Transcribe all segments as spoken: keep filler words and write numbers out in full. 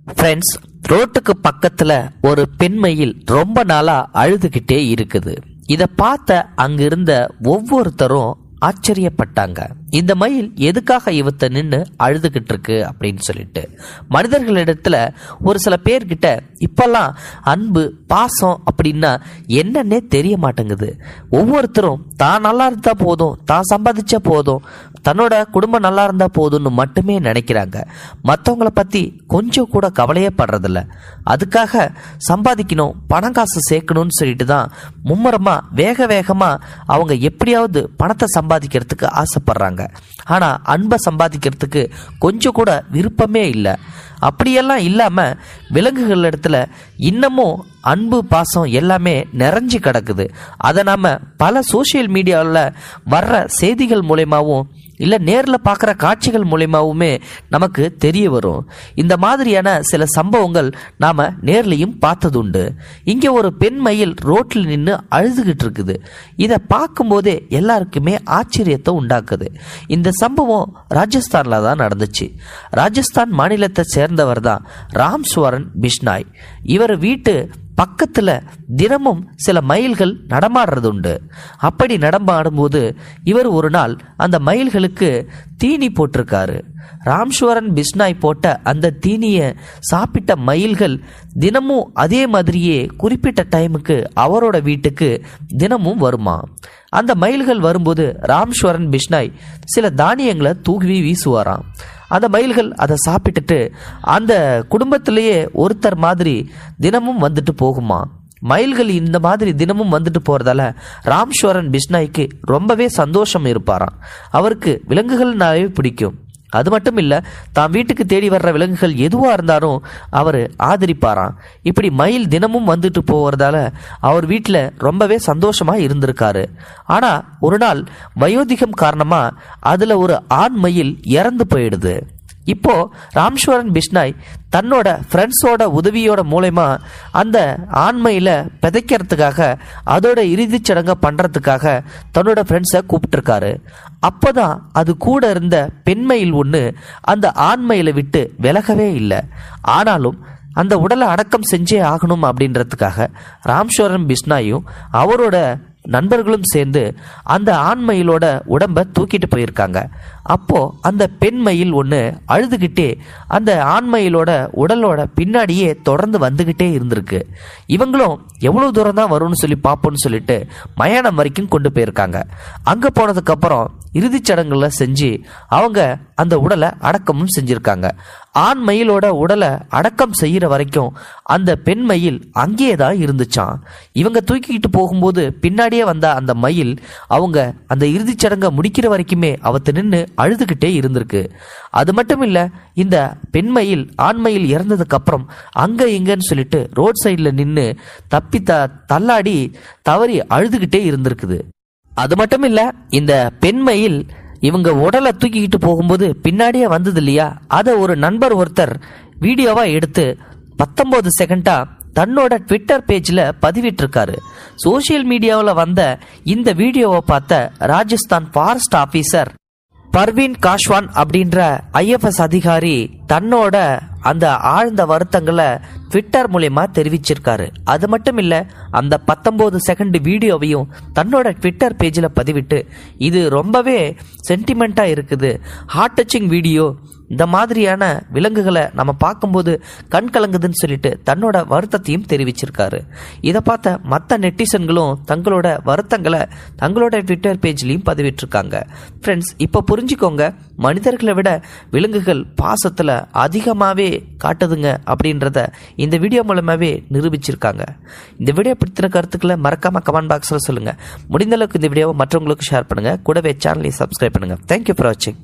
Friends, ரோட்டுக்கு பக்கத்துல ஒரு பெண்மயில் ரொம்ப நாளா அழுதுகிட்டே இருக்குது. இத பார்த்த அங்கிருந்த ஒவ்வொருத்தரும் ஆச்சரியப்பட்டாங்க. இந்த மயில் எதுக்காக இவத்த நின்று அழுதுகிட்டு இருக்கு அப்படின்னு சொல்லிட்டு மனிதர்களிடத்துல ஒரு சில பேர்கிட்ட இப்பெல்லாம் அன்பு பாசம் அப்படின்னா என்னன்னே தெரிய மாட்டேங்குது. ஒவ்வொருத்தரும் தான் நல்லா இருந்தா போதும், தான் சம்பாதிச்சா போதும், தன்னோட குடும்பம் நல்லா இருந்தா போதும்னு மட்டுமே நினைக்கிறாங்க. மற்றவங்கள பத்தி கொஞ்சம் கூட கவலையே படுறதில்ல. அதுக்காக சம்பாதிக்கணும், பணம் காசு சேர்க்கணும்னு சொல்லிட்டு தான் மும்முரமா வேக வேகமா அவங்க எப்படியாவது பணத்தை சம்பாதிக்கிறதுக்கு ஆசைப்படுறாங்க. ஆனா அன்பை சம்பாதிக்கிறதுக்கு கொஞ்சம் கூட விருப்பமே இல்லை. அப்படியெல்லாம் இல்லாம விலங்குகள் இடத்துல இன்னமும் அன்பு பாசம் எல்லாமே நிறைஞ்சு கிடக்குது. அதை நாம பல சோசியல் மீடியாவில் வர்ற செய்திகள் மூலயமாவும் இல்லை நேரில் பார்க்குற காட்சிகள் மூலயமாவுமே நமக்கு தெரிய வரும். இந்த மாதிரியான சில சம்பவங்கள் நாம் நேர்லையும் பார்த்ததுண்டு. இங்கே ஒரு பெண் மயில் ரோட்டில் நின்று அழுதுகிட்டு இருக்குது. இதை பார்க்கும்போதே எல்லாருக்குமே ஆச்சரியத்தை உண்டாக்குது. இந்த சம்பவம் ராஜஸ்தானில் தான் நடந்துச்சு. ராஜஸ்தான் மாநிலத்தை சேர்ந்தவர் தான் ராம்ஸ்வரன் பிஷ்னாய். இவர் வீட்டு பக்கத்துல தினமும் சில மயில்கள் நடமாடுறது உண்டு. அப்படி நடமாடும்போது இவர் ஒரு நாள் அந்த மயில்களுக்கு தீனி போட்டிருக்காரு. ராம்ஸ்வரன் பிஷ்னாய் போட்ட அந்த தீனியை சாப்பிட்ட மயில்கள் தினமும் அதே மாதிரியே குறிப்பிட்ட டைமுக்கு அவரோட வீட்டுக்கு தினமும் வருமா. அந்த மயில்கள் வரும்போது ராம்ஸ்வரன் பிஷ்னாய் சில தானியங்களை தூவி வீசுவாராம். அந்த மயில்கள் அதை சாப்பிட்டுட்டு அந்த குடும்பத்திலேயே ஒருத்தர் மாதிரி தினமும் வந்துட்டு போகுமா. மயில்கள் இந்த மாதிரி தினமும் வந்துட்டு போறதால ராம்ஸ்வரன் பிஷ்னாய்க்கு ரொம்பவே சந்தோஷம் இருப்பாராம். அவருக்கு விலங்குகள்னாலே பிடிக்கும். அது மட்டும் இல்ல, தான் வீட்டுக்கு தேடி வர்ற விலங்குகள் எதுவா இருந்தாலும் அவர் ஆதரிப்பாராம். இப்படி மயில் தினமும் வந்துட்டு போவதால அவர் வீட்டில் ரொம்பவே சந்தோஷமா இருந்திருக்காரு. ஆனா ஒரு நாள் வயோதிகம் காரணமா அதுல ஒரு ஆண் மயில் இறந்து போயிடுது. இப்போ ராம்ஸ்வரன் பிஷ்னாய் தன்னோட ஃப்ரெண்ட்ஸோட உதவியோட மூலமா அந்த ஆண்மையில பிதைக்கிறதுக்காக அதோட இறுதிச் சடங்கை பண்றதுக்காக தன்னோட ஃப்ரெண்ட்ஸை கூப்பிட்டுருக்காரு. அப்போதான் அது கூட இருந்த பெண்மயில் ஒன்று அந்த ஆண்மையில விட்டு விலகவே இல்லை. ஆனாலும் அந்த உடலை அடக்கம் செஞ்சே ஆகணும் அப்படின்றதுக்காக ராம்ஸ்வரன் பிஷ்னாயும் அவரோட நண்பர்களும் சேர்ந்து அந்த ஆண்மயிலோட உடம்ப தூக்கிட்டு போயிருக்காங்க. அப்போ அந்த பெண் மயில் ஒன்று அழுதுகிட்டே அந்த ஆண்மயிலோட உடலோட பின்னாடியே தொடர்ந்து வந்துகிட்டே இருந்திருக்கு. இவங்களும் எவ்வளவு தூரம் தான் வரும்னு சொல்லி பார்ப்போம்னு சொல்லிட்டு மயானம் வரைக்கும் கொண்டு போயிருக்காங்க. அங்க போனதுக்கு அப்புறம் இறுதிச் சடங்குல செஞ்சு அவங்க அந்த உடலை அடக்கமும் செஞ்சிருக்காங்க. ஆண் மயிலோட உடலை அடக்கம் செய்யற வரைக்கும் அந்த பெண் மயில் அங்கேயே தான் இருந்துச்சான். இவங்க தூக்கிக்கிட்டு போகும்போது பின்னாடியே வந்த அந்த மயில் அவங்க அந்த இறுதிச் சடங்கை முடிக்கிற வரைக்குமே அவத்து நின்று அழுதுகிட்டே இருந்திருக்கு. அது மட்டும் இல்ல, இந்த பெண்மயில் ஆண்மயில் இறந்ததுக்கு அப்புறம் அங்க இங்கன்னு சொல்லிட்டு ரோட் சைட்ல நின்று தப்பி த தள்ளாடி தவறி அழுதுகிட்டே இருந்திருக்குது. அது மட்டும் இல்ல, இந்த பெண்மயில் இவங்க உடலை தூக்கிக்கிட்டு போகும்போது பின்னாடியே வந்தது இல்லையா, அதை ஒரு நண்பர் ஒருத்தர் வீடியோவா எடுத்து பத்தொன்பது செகண்டா தன்னோட ட்விட்டர் பேஜ்ல பதிவிட்டிருக்காரு. சோசியல் மீடியாவில் வந்த இந்த வீடியோவை பார்த்த ராஜஸ்தான் ஃபாரஸ்ட் ஆபீசர் பர்வீன் காஷ்வான் அப்படின்ற ஐஎஃப்எஸ் அதிகாரி தன்னோட அந்த ஆழ்ந்த வருத்தங்களை ட்விட்டர் மூலமா தெரிவிச்சிருக்காரு. அது மட்டும் இல்ல, அந்த பத்தொன்பது செகண்ட் வீடியோவையும் தன்னோட ட்விட்டர் பேஜில் பதிவிட்டு இது ரொம்பவே சென்டிமெண்டா இருக்குது, ஹார்ட் டச்சிங் வீடியோ, இந்த மாதிரியான விலங்குகளை நம்ம பார்க்கும்போது கண் கலங்குதுன்னு சொல்லிட்டு தன்னோட வருத்தத்தையும் தெரிவிச்சிருக்காரு. இதை பார்த்த மற்ற நெட்டிசன்களும் தங்களோட வருத்தங்களை தங்களோட ட்விட்டர் பேஜ்லையும் பதிவிட்டிருக்காங்க. ஃப்ரெண்ட்ஸ், இப்போ புரிஞ்சுக்கோங்க, மனிதர்களை விட விலங்குகள் பாசத்தில் அதிகமாகவே காட்டுதுங்க அப்படின்றத இந்த வீடியோ மூலமாகவே நிரூபிச்சிருக்காங்க. இந்த வீடியோ பிடித்த கருத்துக்களை மறக்காம கமெண்ட் பாக்ஸில் சொல்லுங்க. முடிந்த அளவுக்கு இந்த வீடியோவை மற்றவங்களுக்கு ஷேர் பண்ணுங்க. கூடவே சேனலை சப்ஸ்கிரைப் பண்ணுங்க. தேங்க்யூ ஃபார் வாட்சிங்.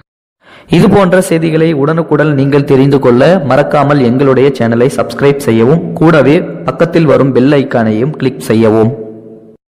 இது போன்ற செய்திகளை உடனுக்குடன் நீங்கள் தெரிந்து கொள்ள மறக்காமல் எங்களுடைய சேனலை சப்ஸ்கிரைப் செய்யவும், கூடவே பக்கத்தில் வரும் பெல் ஐக்கானையும் கிளிக் செய்யவும்.